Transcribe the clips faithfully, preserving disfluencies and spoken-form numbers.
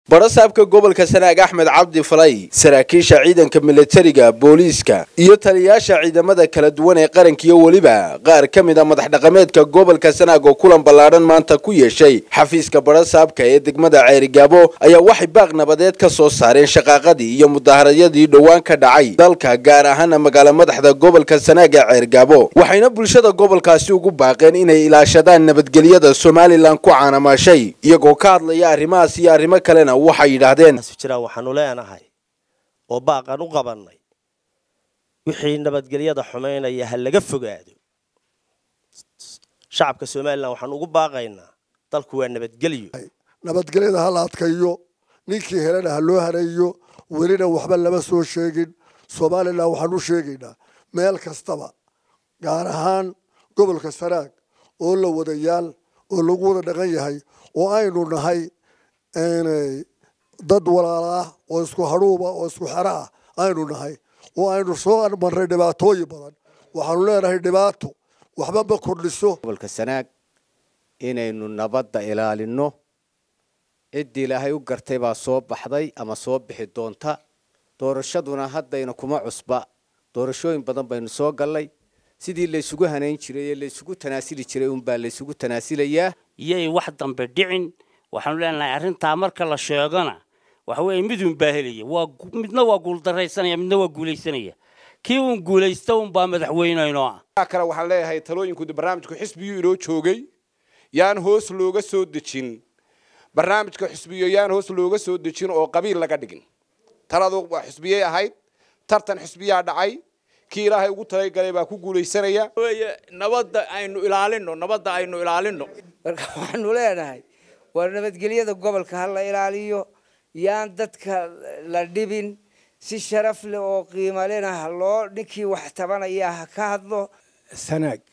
barasaabka gobolka Sanaag Axmed Cabdi Falay saraakiisha ciidanka militariga booliiska iyo taliyaasha ciidamada kala duwan ee qaranka iyo waliba qaar kamid ah madax dhaqameedka gobolka Sanaag oo kulan balaaran maanta ku yeeshay xafiiska barasaabka ee degmada Ceerigaabo ayaa waxay baaq nabadeed ka soo saareen shaqaaqadii iyo mudaaharadii dhawaan ka dhacay dalka gaar ahaan magaalada madaxda gobolka Sanaag ee Ceerigaabo waxayna bulshada gobolkaasi ugu baaqeen inay ilaashadaan nabadgelyada Soomaaliland ku caanamashay iyagoo ka hadlaya arrimahaas iyo arrimo kale waxay yiraahdeen jira waxaanu leenahay oo baaqan u qabanay wixii nabadgelyada xumeynaya hal laga fogaado shacabka Soomaaliland waxaan ugu baaqaynaa dalku waa nabadgelyo nabadgelyada hal adkayo ninkii helana loo hareeyo welina waxba lama soo sheegin Soomaaliland waxaan u sheegaynaa meel kastaba gaar ahaan gobolka Sanaag oo la wadayaal oo lagu wada dhaqan yahay oo aynu nahay een dad walaala oo isku haruuba oo isku xara aynu nahay oo aynu soo marray dhibaatooyin badan waxaanu leenahay dhibaato waxba ma kordhiso gobolka Sanaag inaynu nabadda ilaalino cidii Ilaahay u gartay baa soo baxday ama soo bixi doonta doorashaduna haddayna kuma cusba doorashooyin badan baynu soo galay sidii la isugu haneyn jiray la isugu tanaasili jiray un baa la isugu tanaasilayaa iyay wax dambe dhicin waxaanu leenahay arrinta marka la sheegana waxa weey midun baahelaya waa midna waa guul dareysanaya midna waa guuleysanaya kii uu guuleysto un baa madaxweynayno ah kala waxaan leeyahay talooyinku barnaamijku xisbiyo inoo joogay yaan hoos looga soo dejin barnaamijka xisbiyo yaan hoos looga soo dejin oo qabiil laga dhigin taladu waa xisbiyay ahayd tartan xisbiyaa dhacay kii Ilaahay ugu talay galay baa ku guuleysanaya nabadda aynu ilaalino nabadda aynu ilaalino marka waxaanu leenahay war nabadgelyada gobolka hal la ilaaliyo yaan dadka la dhibin si sharaf leh oo qiimo leh loo ninkii wax tabanaya ka hadlo Sanaag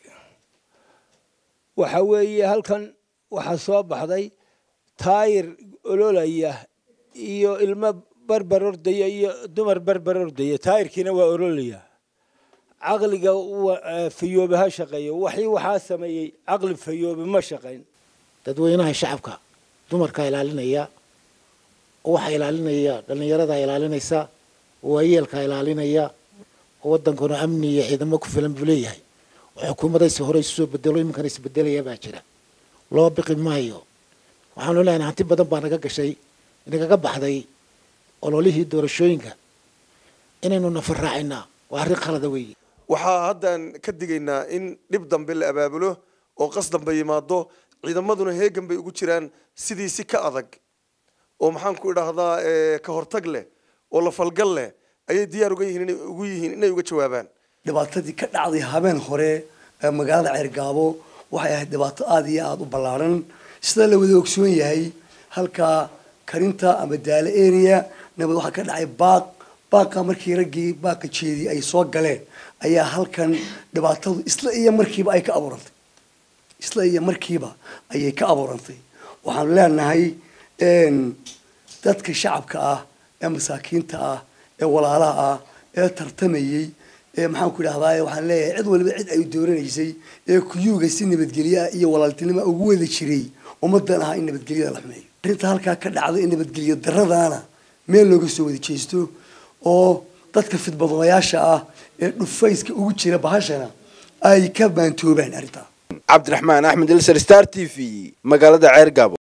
waxa weeye halkan waxa soo baxday taayir ololaya iyo ilmo barbar ordaya iyo dumar barbar ordaya taayirkiina waa ololaya aqliga fayoobaha shaqeeyo waxii waxa sameeyay aqli fayoobe ma shaqeyn dadweynaha shacabka dumarka ilaalinaya waxa ilaalinaya dhalinyarada ilaalinaysa waayeelka ilaalinaya wadankuna amni iyo ciidamo ku filan buleeyahay xukuumadaysi hore soo bedelo iminkan is bedelaya baa jira loo biqi maayo waxaanu leenahay hanti badan baa naga gashay inaga baxday ololihii doorashooyinka inaynu nafarraacina waa arrin qalad weeye waxa haddan ka digaynaa in dib dambe la abaabulo oo qas dambe yimaado ciidamaduna heegan bay ugu jiraan sidii si ka adag oo maxaan ku idhaahdaa ka hortag leh oo la falgal leh ayay diyaar uga yihiin inay ugu yihiin inay uga jawaabaan dhibaatadii ka dhacday habeen hore ee magaalada Ceerigaabo waxay ahayd dhibaato aad iyo aad u ballaaran sida la wada ogsoon yahay halka karinta ama daala area nabad waxa ka dhacay baaq baaqa markii ragii baaqa jeedii ay soo galeen ayaa halkan dhibaatadu isla iyo markiiba ay ka abuurantay isla iyo markiiba ayay ka abuurantay waxaan leenahay een dadka shacabka ah ee masaakiinta ah ee walaalaha ah ee tartamayay ee maxaan ku idhaahdaa waxaan leeyahay cid waliba cid ay dooranaysay ee kuyuuga si nabadgelyo iyo walaaltinimo ugu wada jiray ummadan ah in nabadgelyada la xumeeyo arrinta halkaa ka dhacday in nabadgelyo darradaana meel looga soo wada jeesto oo dadka fidbadooyaasha ah ee dhufayska ugu jira bahashana ay ka baantoobaan arrinta Cabdiraxmaan Axmed Star T V magaalada Ceerigaabo.